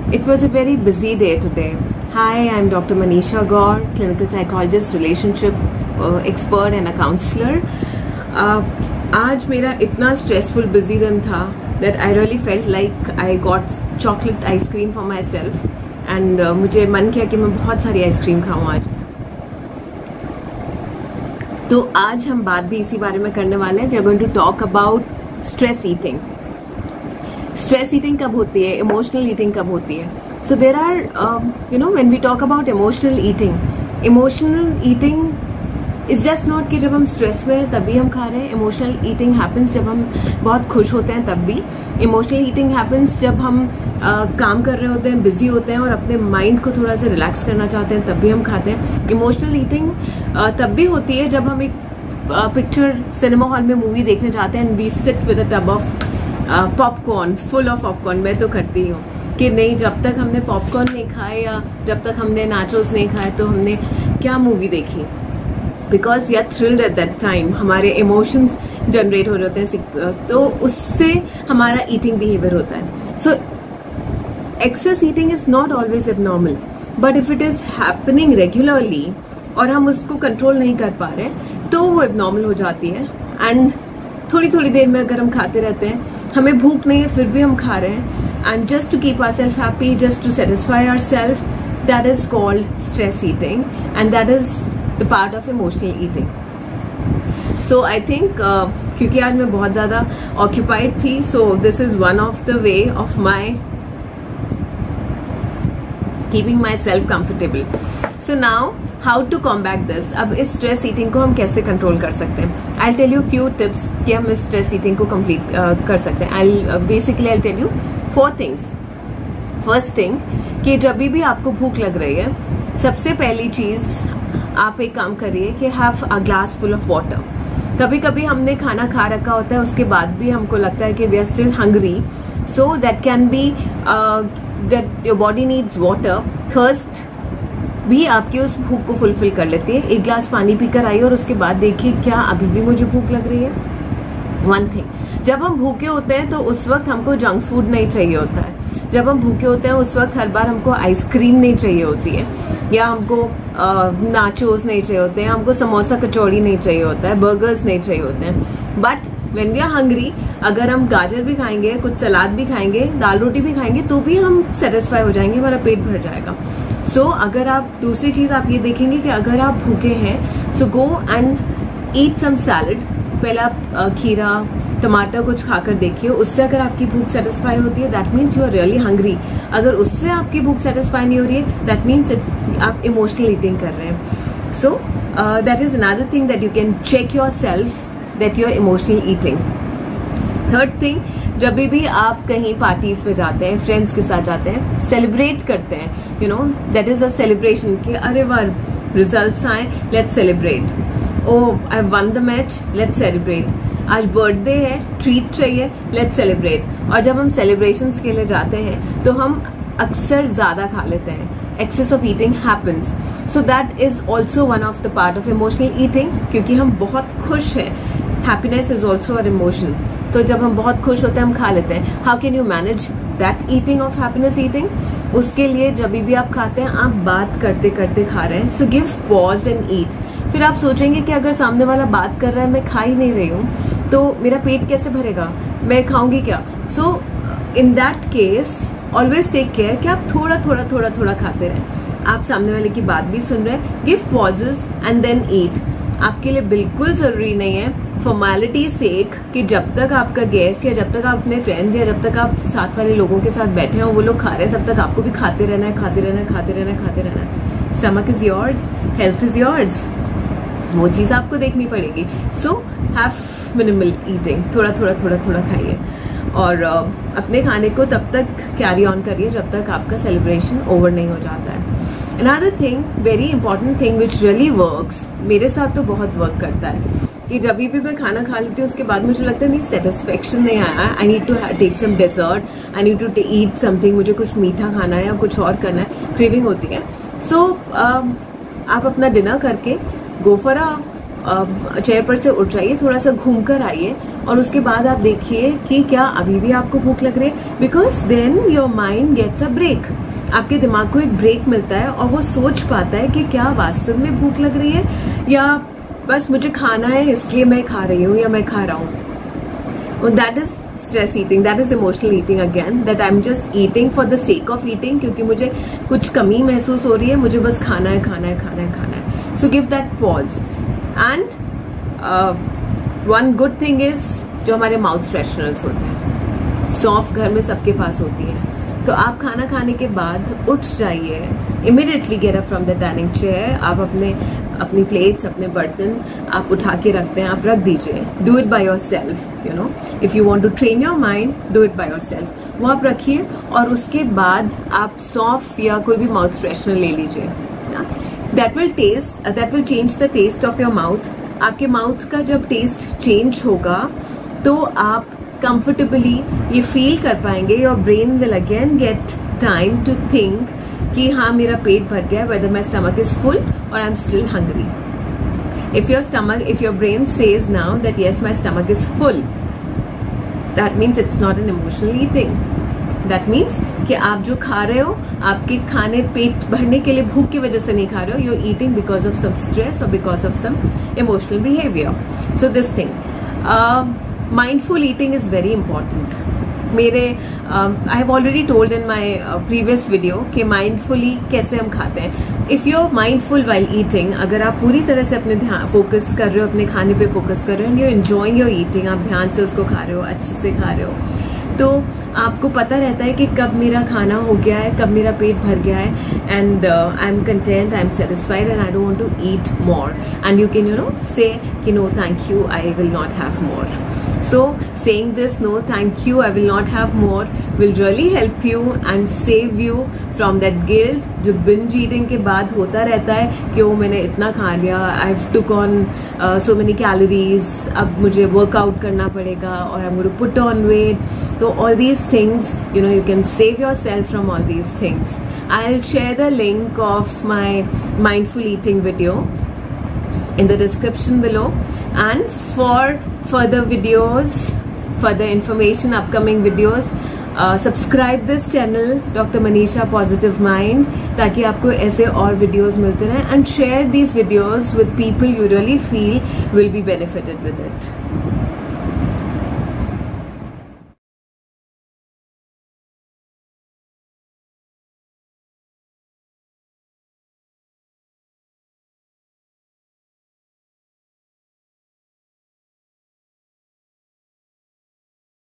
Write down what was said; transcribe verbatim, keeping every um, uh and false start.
It was a very busy day today. Hi, I'm Doctor Manisha Gaur, clinical psychologist, relationship uh, expert and a counselor. Uh, आज मेरा इतना stressful busy दिन था that I really felt like I got chocolate ice cream for myself and uh, मुझे मन किया कि मैं बहुत सारी आइसक्रीम खाऊं आज. तो आज हम बात भी इसी बारे में करने वाले हैं. We are going to talk about stress eating. Stress eating कब होती है, इमोशनल ईटिंग कब होती है. So there are you know when we talk about emotional eating, emotional eating is just not कि जब हम स्ट्रेस में हैं तभी हम खा रहे हैं. इमोशनल ईटिंग हैपन्स जब हम बहुत खुश होते हैं तब भी. इमोशनल ईटिंग हैपन्स जब हम uh, काम कर रहे होते हैं, बिजी होते हैं और अपने माइंड को थोड़ा सा रिलैक्स करना चाहते हैं तब भी हम खाते हैं. इमोशनल ईटिंग uh, तब भी होती है जब हम एक पिक्चर सिनेमा हॉल में मूवी देखने जाते हैं and we sit with a tub of popcorn, full of popcorn. मैं तो करती हूँ कि नहीं, जब तक हमने पॉपकॉर्न नहीं खाए या जब तक हमने नाचोस नहीं खाए तो हमने क्या मूवी देखी. Because we are thrilled at that time. हमारे इमोशंस जनरेट हो रहे होते हैं तो उससे हमारा ईटिंग बिहेवियर होता है. So excess eating is not always abnormal, but if it is happening regularly और हम उसको कंट्रोल नहीं कर पा रहे तो वो एबनॉर्मल हो जाती है. एंड थोड़ी थोड़ी देर में अगर हम खाते रहते हैं, हमें भूख नहीं है फिर भी हम खा रहे हैं, and just to keep ourselves happy, just to satisfy ourselves, that is called stress eating and that is the part of emotional eating. So I think क्योंकि आज मैं बहुत ज्यादा ऑक्यूपाइड थी, so this is one of the way of my keeping my self comfortable. So now how to combat this. अब इस stress eating को हम कैसे कंट्रोल कर सकते हैं. I tell you few tips कि हम इस स्ट्रेस ईटिंग को कंप्लीट uh, कर सकते हैं. I basically I tell you four things. First thing कि जब भी आपको भूख लग रही है, सबसे पहली चीज आप एक काम करिए कि have a glass full of water. कभी कभी हमने खाना खा रखा होता है, उसके बाद भी हमको लगता है कि we are still hungry, so that can be that your body needs water. Thirst भी आपकी उस भूख को फुलफिल कर लेती है. एक ग्लास पानी पीकर आइए और उसके बाद देखिए क्या अभी भी मुझे भूख लग रही है. वन थिंग, जब हम भूखे होते हैं तो उस वक्त हमको जंक फूड नहीं चाहिए होता है. जब हम भूखे होते हैं उस वक्त हर बार हमको आइसक्रीम नहीं चाहिए होती है, या हमको नाचोस नहीं चाहिए होते हैं, हमको समोसा कचौड़ी नहीं चाहिए होता है, बर्गर्स नहीं चाहिए होते हैं. But when we are hungry, अगर हम गाजर भी खाएंगे, कुछ सलाद भी खाएंगे, दाल रोटी भी खाएंगे तो भी हम सेटिस्फाई हो जाएंगे, हमारा पेट भर जाएगा. सो so, अगर आप दूसरी चीज आप ये देखेंगे कि अगर आप भूखे हैं, सो go and eat some salad. पहले आप खीरा, टमाटर कुछ खाकर देखिए, उससे अगर आपकी भूख सेटिस्फाई होती है that means you are really hungry. अगर उससे आपकी भूख सेटिस्फाई नहीं हो रही है दैट मीन्स आप इमोशनल ईटिंग कर रहे हैं. So that is another thing that you can check your self that you are emotional eating. Third thing, जब भी आप कहीं पार्टीज पे जाते हैं, फ्रेंड्स के साथ जाते हैं, सेलिब्रेट करते हैं, you know that is a celebration कि अरे वाह रिजल्ट्स आए, let's celebrate. Oh I won the match, let's celebrate. आज बर्थडे है, ट्रीट चाहिए, लेट्स सेलिब्रेट. और जब हम सेलिब्रेशंस के लिए जाते हैं तो हम अक्सर ज्यादा खा लेते हैं. Excess of eating happens. So that is also one of the part of emotional eating, क्योंकि हम बहुत खुश हैं. Happiness is also a emotion. तो जब हम बहुत खुश होते हैं हम खा लेते हैं. How can you manage that eating of happiness eating? उसके लिए जब भी आप खाते हैं आप बात करते करते खा रहे हैं. So give pause and eat. फिर आप सोचेंगे कि अगर सामने वाला बात कर रहा है, मैं खा ही नहीं रही हूँ, तो मेरा पेट कैसे भरेगा, मैं खाऊंगी क्या? So in that case always take care कि आप थोड़ा थोड़ा थोड़ा थोड़ा खाते रहें. आप सामने वाले की बात भी सुन रहे हैं. Give pauses and then eat. आपके लिए बिल्कुल जरूरी नहीं है फॉर्मेलिटी सेक कि जब तक आपका गेस्ट या जब तक आप अपने फ्रेंड्स या जब तक आप साथ वाले लोगों के साथ बैठे हो, वो लोग खा रहे हैं, तब तक आपको भी खाते रहना है, खाते रहना है, खाते रहना है, खाते रहना है. Stomach is yours, health is yours, वो चीज आपको देखनी पड़ेगी. So have minimal eating. थोड़ा थोड़ा थोड़ा थोड़ा खाइए और uh, अपने खाने को तब तक कैरी ऑन करिए जब तक आपका सेलिब्रेशन ओवर नहीं हो जाता है. Another thing, very important thing which really works, मेरे साथ तो बहुत वर्क करता है कि जब भी मैं खाना खा लेती हूँ उसके बाद मुझे लगता है नहीं, सेटिस्फेक्शन नहीं आया, I need to take some dessert, I need to eat something, मुझे कुछ मीठा खाना है या कुछ और करना है, क्रेविंग होती है. सो so, uh, आप अपना डिनर करके गो फॉर अ चेयर पर से उठ जाइए, थोड़ा सा घूम कर आइए, और उसके बाद आप देखिए कि क्या अभी भी आपको भूख लग रही है, because then your mind gets a break. आपके दिमाग को एक ब्रेक मिलता है और वो सोच पाता है कि क्या वास्तव में भूख लग रही है या बस मुझे खाना है इसलिए मैं खा रही हूँ या मैं खा रहा हूँ। That is stress eating, that is emotional eating again, that I am just eating for the sake of eating, क्योंकि मुझे कुछ कमी महसूस हो रही है, मुझे बस खाना है खाना है खाना है खाना है। So give that pause. And one good thing is जो हमारे माउथ फ्रेशनर्स होते हैं, सौंफ घर में सबके पास होती है, तो आप खाना खाने के बाद उठ जाइए, immediately get up from the dining chair, आप अपने अपनी प्लेट्स, अपने बर्तन आप उठा के रखते हैं, आप रख दीजिए। Do it by your self, you know, if you want to train your mind, do it by your self. वो आप रखिए और उसके बाद आप सौंफ या कोई भी माउथ फ्रेशनर ले लीजिए। That will taste that will change the taste of your mouth. आपके माउथ का जब टेस्ट चेंज होगा तो आप कंफर्टेबली ये फील कर पाएंगे। Your brain will again get time to think कि हाँ मेरा पेट भर गया, whether my stomach is full और I am still hungry. If your stomach if your brain says now that yes my stomach is full, that means it's not an emotional eating. That means कि आप जो खा रहे हो आपके खाने पेट भरने के लिए, भूख की वजह से नहीं खा रहे हो, you are eating because of some stress और because of some emotional behaviour. So this thing mindful eating is very important. मेरे I have already told in my previous video कि माइंडफुली कैसे हम खाते हैं। If you are mindful while eating, अगर आप पूरी तरह से अपने ध्यान फोकस कर रहे हो, अपने खाने पे फोकस कर रहे हो, यू एंजॉइंग योर ईटिंग, आप ध्यान से उसको खा रहे हो, अच्छे से खा रहे हो, तो आपको पता रहता है कि कब मेरा खाना हो गया है, कब मेरा पेट भर गया है, and I am content, I am satisfied and I don't want to eat more, and you can you know say कि no thank you, I will not have more. So saying this, no thank you, I will not have more, will really help you and save you from that guilt जो binge eating के बाद होता रहता है कि ओ मैंने इतना खा लिया, I've took on uh, so many calories, अब मुझे workout करना पड़ेगा और I'm going to put on weight. So all these things, you know, you can save yourself from all these things. I'll share the link of my mindful eating video in the description below, and for further videos, further information, upcoming videos, uh, subscribe this channel Doctor Manisha Positive Mind, ताकि आपको ऐसे और videos मिलते रहें, and share these videos with people you really feel will be benefited with it.